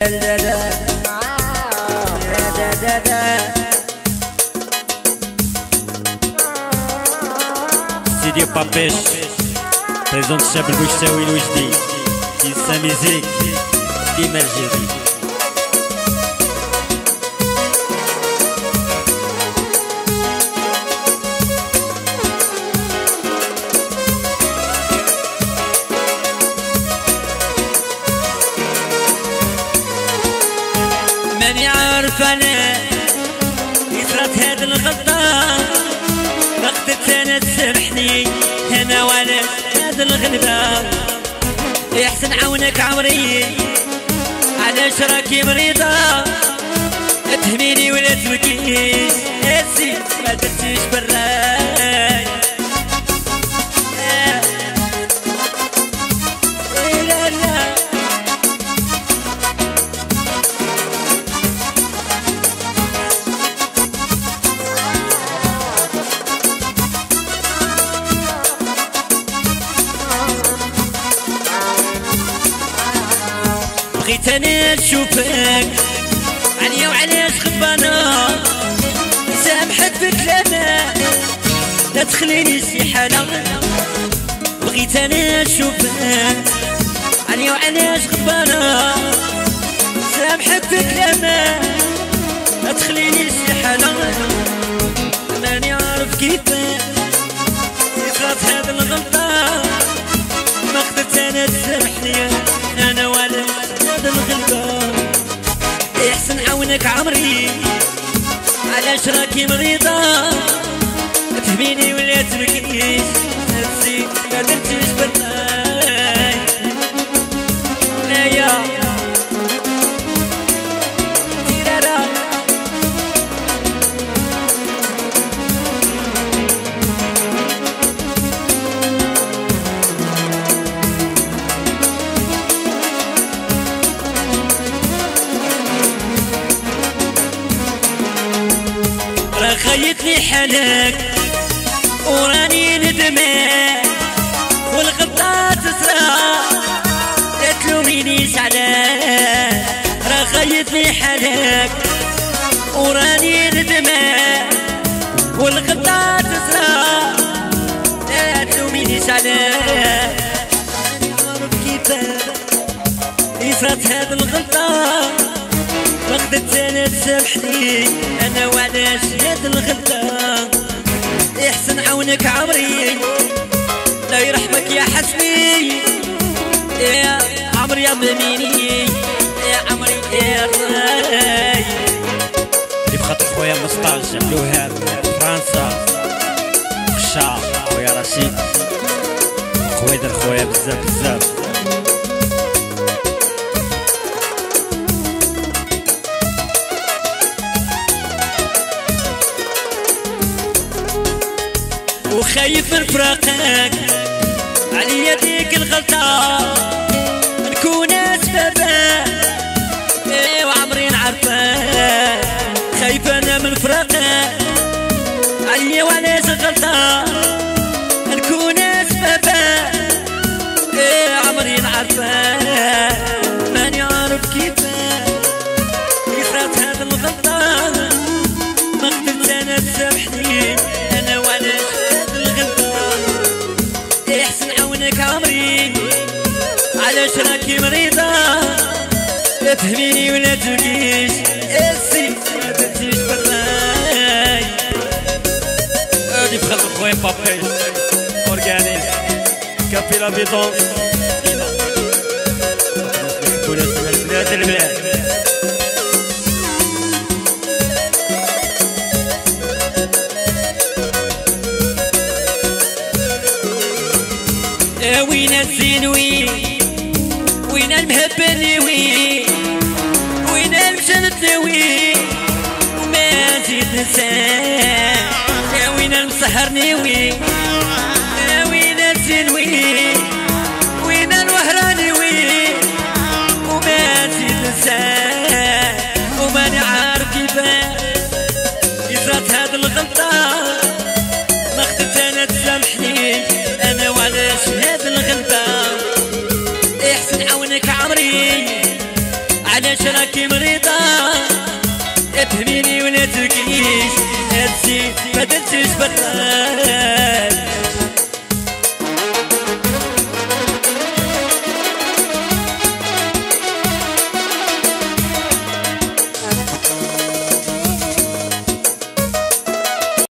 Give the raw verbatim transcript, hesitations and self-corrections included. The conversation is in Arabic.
سيدي بابيش بريزونت الشاب البوشتاوي الوجدي كيسا ميزيك ديما الجديد. ماني عارف انا يصرات هاد الغلطة وقت انا تسامحني انا ولا هاد الغلبة. يحسن عونك عمري علاش راكي مريضة تهميني ولا تبكيش اسي ما درتيش براي. بغيت انا نشوفك عليا وعلاش غضبانة نسامحك بكلامك لا تخليني شي حالة. بغيت انا نشوفك عليا وعلاش غضبانة نسامحك بكلامك لا تخليني شي حالة. ماني عارف كيفاش صرات هاد الغلطة ما قدرت انا تسامحني انا ولا الغلبة. يحسن عونك عمري علاش راكي مريضة تهميني ولا تبكيش نفسي ما درتيش بالله. يا تيرارا خيتني حالك وراني ندمان والغلطة تسرى لا تلومينيش علاه. راه خيتني حالك وراني ندمان والغلطة تسرى لا تلومينيش علاه. نعرف كيفاش صرات هاد الغلطة ما قدرت انا تسامحني انا وعلاش هاد الغلطة. يحسن عونك عمري لا يرحمك يا حسني يا عمري يا ماميني يا عمري يا راي. اللي بخاطر خويا مستاج عبدالوهاب فرنسا خشا خويا رشيد خويدر خويا بزاف بزاف. وخايف من فراقك عليا ديك الغلطة نكون سببها ايه وعمري نعرفها. خايف انا من فراقك عليا وعلاش غلطة نكون سببها ايه عمري نعرفها. ماني عارف كيفاش صرات هاد الغلطة ما قدرت انا تسامحني انا وعلاش عمري علاش راكي مريضة تفهميني ولا تقوليش اسي ما درتيش براي. اللي بخاطر خويا بابيش اورغانيز كافي لا بيدونس كل البلاد البلاد. وين الزينوي وين المهبة نوي وين المشن تنوي وما زيد نساه. وين المسهر نوي وين الزينوي وين الوهرة نوي وما زيد نساه. وماني عارف كيفاش صرات هاد الغلطة ما قدرت انا تسامحني انا وعلاش هاد الغلبة. يحسن عونك عمري علاش راكي مريضة افهميني ولا تبكيش هادشي ما درتيش بالراس